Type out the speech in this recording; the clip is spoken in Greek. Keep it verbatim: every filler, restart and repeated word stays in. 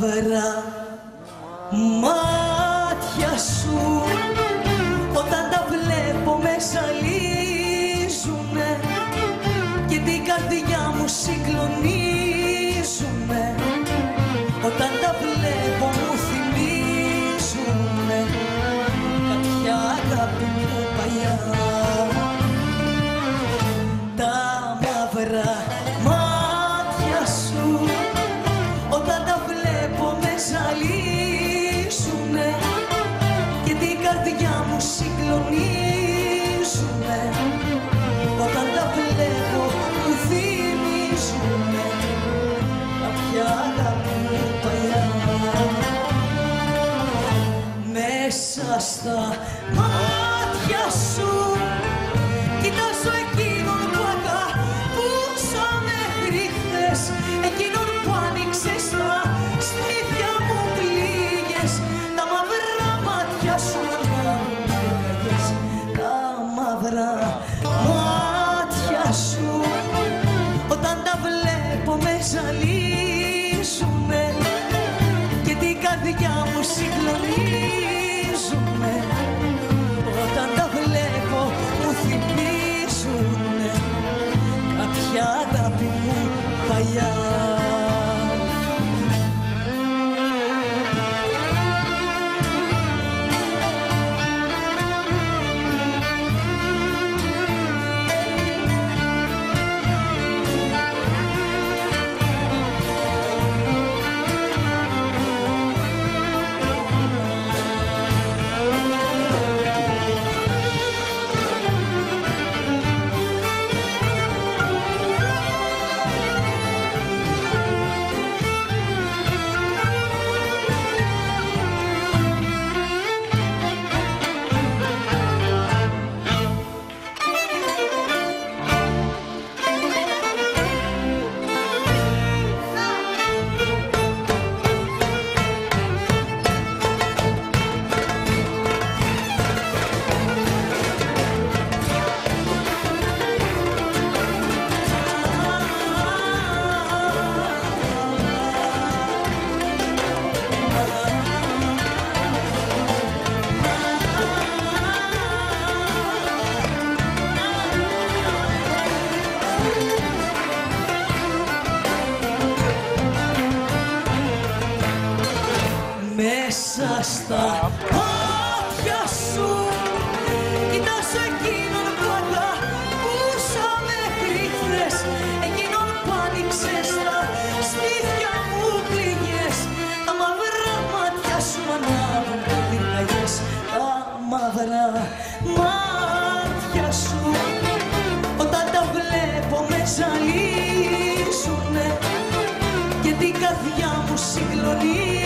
μαύρα μάτια σου όταν τα βλέπω με ζαλίζουνε και την καρδιά μου συγκλονίζουνε. Όταν τα βλέπω μου θυμίζουνε κάποια αγάπη μου παλιά. Τα μαύρα μάτια σου όταν τα βλέπω με ζαλίζουνε και την καρδιά μου συγκλονίζουνε. Όταν τα βλέπω μου θυμίζουνε κάποια αγάπη μου παλιά. Μέσα στα μάτια σου κοιτάζω εκείνον που αγαπούσα μέχρι χθες, εκείνον που άνοιξες τα στήθια μου πλήγες. Τα μαύρα μάτια σου ανάβουν πυρκαγιές. Τα μαύρα μάτια σου όταν τα βλέπω με ζαλίζουνε και την καρδιά μου συγκλονίζουνε. Όταν τα βλέπω μου θυμίζουνε κάποια αγάπη μου παλιά. Μέσα στα μάτια σου κοιτάζω εκείνον που αγαπούσα μέχρι χθες, εκείνον που άνοιξες τα στήθια μου πληγές. Τα μαύρα μάτια σου ανάβουν πυρκαγιές. Τα μαύρα μάτια σου όταν τα βλέπω με ζαλίζουνε και την καρδιά μου συγκλονίζουνε.